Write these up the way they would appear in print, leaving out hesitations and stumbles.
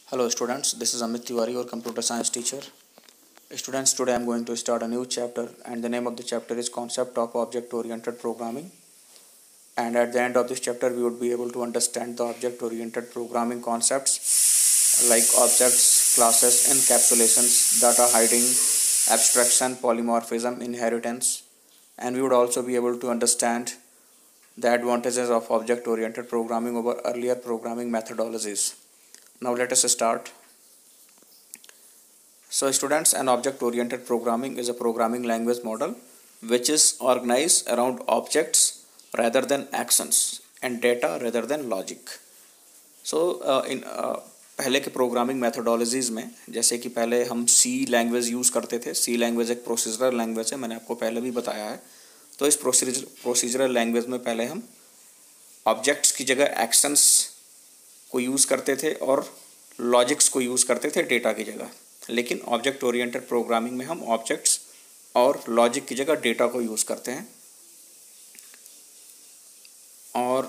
Hello students, this is Amit Tiwari, your computer science teacher. Students, today I am going to start a new chapter and the name of the chapter is Concept of Object Oriented Programming. And at the end of this chapter we would be able to understand the object oriented programming concepts like objects, classes, encapsulations, data hiding, abstraction, polymorphism, inheritance, and we would also be able to understand the advantages of object oriented programming over earlier programming methodologies. Now let us start. So students, an object-oriented programming is a programming language model which is organized around objects rather than actions and data rather than logic. So in पहले के programming मैथोडोलॉजीज़ में जैसे कि पहले हम सी language use करते थे. C language एक प्रोसीजरल लैंग्वेज है, मैंने आपको पहले भी बताया है. तो इस प्रोसीजरल लैंग्वेज में पहले हम ऑब्जेक्ट्स की जगह एक्शंस को यूज़ करते थे और लॉजिक्स को यूज़ करते थे डेटा की जगह. लेकिन ऑब्जेक्ट ओरिएंटेड प्रोग्रामिंग में हम ऑब्जेक्ट्स और लॉजिक की जगह डेटा को यूज़ करते हैं. और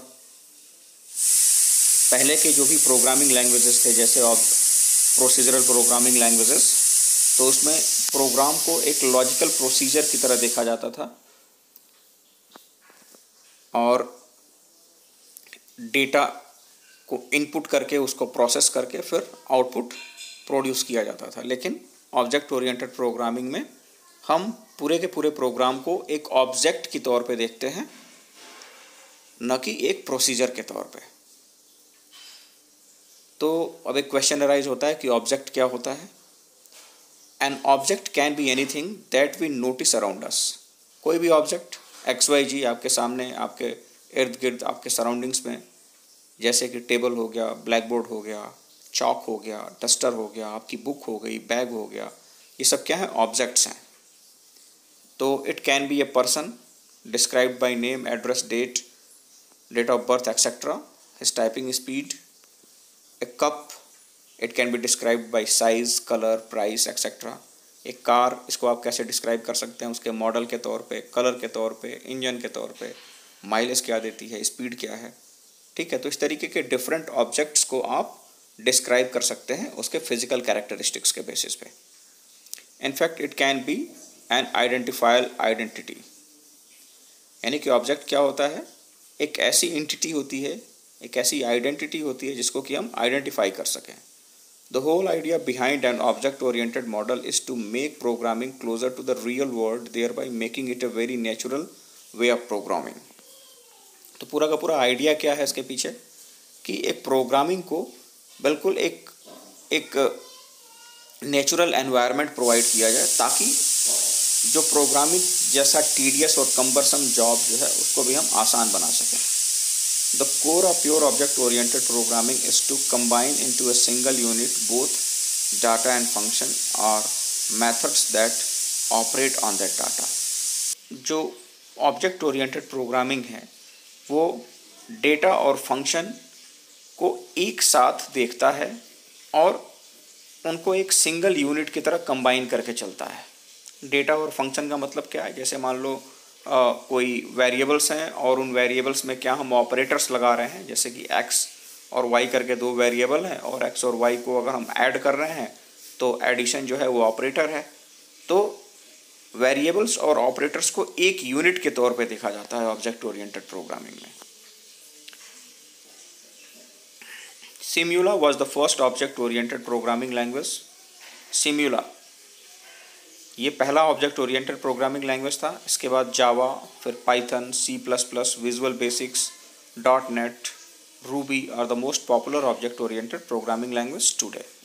पहले के जो भी प्रोग्रामिंग लैंग्वेजेस थे जैसे प्रोसीजरल प्रोग्रामिंग लैंग्वेजेस, तो उसमें प्रोग्राम को एक लॉजिकल प्रोसीजर की तरह देखा जाता था और डेटा को इनपुट करके उसको प्रोसेस करके फिर आउटपुट प्रोड्यूस किया जाता था. लेकिन ऑब्जेक्ट ओरिएंटेड प्रोग्रामिंग में हम पूरे के पूरे प्रोग्राम को एक ऑब्जेक्ट की तौर पे देखते हैं, न कि एक प्रोसीजर के तौर पे. तो अब एक क्वेश्चन अराइज होता है कि ऑब्जेक्ट क्या होता है. An object can be anything that we notice around us. कोई भी ऑब्जेक्ट XYZ आपके सामने, आपके इर्द गिर्द, आपके सराउंडिंग्स में, जैसे कि टेबल हो गया, ब्लैक बोर्ड हो गया, चॉक हो गया, डस्टर हो गया, आपकी बुक हो गई, बैग हो गया, ये सब क्या है? ऑब्जेक्ट्स हैं. तो it can be a person described by name, address, date of birth etcetera, his typing speed. A cup, it can be described by size, colour, price etcetera. एक कार, इसको आप कैसे डिस्क्राइब कर सकते हैं? उसके मॉडल के तौर पे, कलर के तौर पे, इंजन के तौर पे, माइलेज क्या देती है, स्पीड क्या है. ठीक है, तो इस तरीके के डिफरेंट ऑब्जेक्ट्स को आप डिस्क्राइब कर सकते हैं उसके फिजिकल कैरेक्टरिस्टिक्स के बेसिस पे. In fact it can be an identifiable identity. यानी कि ऑब्जेक्ट क्या होता है? एक ऐसी एंटिटी होती है, एक ऐसी आइडेंटिटी होती है जिसको कि हम आइडेंटिफाई कर सकें. The whole idea behind an object oriented model is to make programming closer to the real world, thereby making it a very natural way of programming. तो पूरा का पूरा आइडिया क्या है इसके पीछे? कि एक प्रोग्रामिंग को बिल्कुल एक नेचुरल एनवायरनमेंट प्रोवाइड किया जाए ताकि जो प्रोग्रामिंग जैसा टीडियस और कम्बरसम जॉब जो है उसको भी हम आसान बना सकें. The core of pure object oriented programming is to combine into a single unit both data and function और methods that operate on that data. जो ऑब्जेक्ट ओरिएंटेड प्रोग्रामिंग है वो डेटा और फंक्शन को एक साथ देखता है और उनको एक सिंगल यूनिट की तरह कंबाइन करके चलता है. डेटा और फंक्शन का मतलब क्या है? जैसे मान लो कोई वेरिएबल्स हैं और उन वेरिएबल्स में क्या हम ऑपरेटर्स लगा रहे हैं, जैसे कि x और y करके दो वेरिएबल हैं और x और y को अगर हम ऐड कर रहे हैं तो एडिशन जो है वो ऑपरेटर है. तो वेरिएबल्स और ऑपरेटर्स को एक यूनिट के तौर पे देखा जाता है ऑब्जेक्ट ओरिएंटेड प्रोग्रामिंग में. Simula was the first object oriented programming language. Simula ये पहला ऑब्जेक्ट ओरिएंटेड प्रोग्रामिंग लैंग्वेज था. इसके बाद जावा, फिर Python, C++, Visual Basics, .NET, Ruby are the most popular object oriented programming language today.